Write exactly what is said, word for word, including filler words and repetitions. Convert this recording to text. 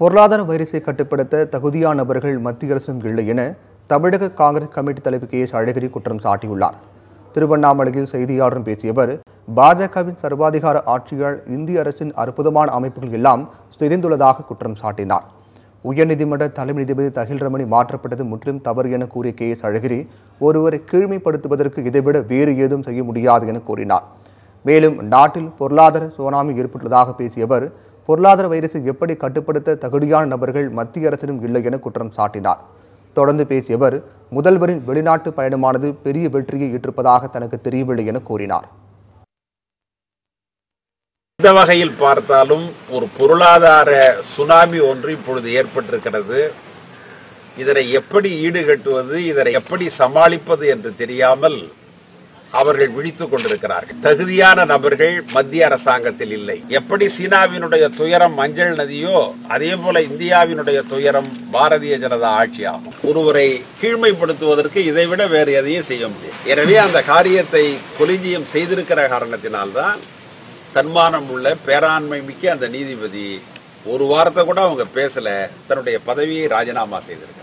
பொருளாதார வைரஸை கட்டுப்படுத்த தகுதியான நபர்கள் மத்திய அரசும் இல்லை என தமிழக காங்கிரஸ் கமிட்டி தலைவர் கே எஸ் அழகிரி குற்றம் சாட்டியுள்ளார். திருவண்ணாமலையில் செய்தியாளர்களிடம் பேசிய அவர், பாஜகவின் சர்வாதிகார ஆட்சியால் இந்திய அரசின் அற்புதமான அமைப்புகள் எல்லாம் சிதைந்துள்ளதாக குற்றம் சாட்டினார். உயர்நீதிமன்ற தலைமை நீதிபதி தஹில் ரமணி மாற்றப்பட்டது முற்றிலும் தவறு என கூறிய கே எஸ் அழகிரி, ஒருவரை கீழ்மைப்படுத்துவதற்கு இதைவிட வேறு ஏதும் செய்ய முடியாது என கூறினார். மேலும் நாட்டில் பொருளாதார சுனாமி ஏற்பட்டுள்ளதாக பேசிய அவர், பொருளாதார வைரஸை எப்படி கட்டுப்படுத்த தகுதியான நபர்கள் மத்திய அரசிடம் இல்லை என குற்றம் சாட்டினார். தொடர்ந்து பேசிய அவர், முதல்வரின் வெளிநாட்டு பயணமானது பெரிய வெற்றியை ஈட்டிருப்பதாக தனக்கு தெரியவில்லை என கூறினார். இந்த வகையில் பார்த்தாலும் ஒரு பொருளாதார சுனாமி ஒன்று இப்பொழுது ஏற்பட்டிருக்கிறது. இதனை எப்படி ஈடுகட்டுவது, இதனை எப்படி சமாளிப்பது என்று தெரியாமல் அவர்கள் விழித்துக் கொண்டிருக்கிறார்கள். தகுதியான நபர்கள் மத்திய அரசாங்கத்தில் இல்லை. எப்படி சீனாவினுடைய துயரம் மஞ்சள் நதியோ அதே போல இந்தியாவினுடைய துயரம் பாரதிய ஜனதா ஆட்சி ஆகும். ஒருவரை கீழ்மைப்படுத்துவதற்கு இதைவிட வேறு எதையும் செய்ய முடியும். எனவே அந்த காரியத்தை கொலிஜியம் செய்திருக்கிற காரணத்தினால்தான் தன்மானம் உள்ள பேராண்மை மிக்க அந்த நீதிபதி ஒரு வாரத்தை கூட அவங்க பேசல, தன்னுடைய பதவியை ராஜினாமா செய்திருக்காங்க.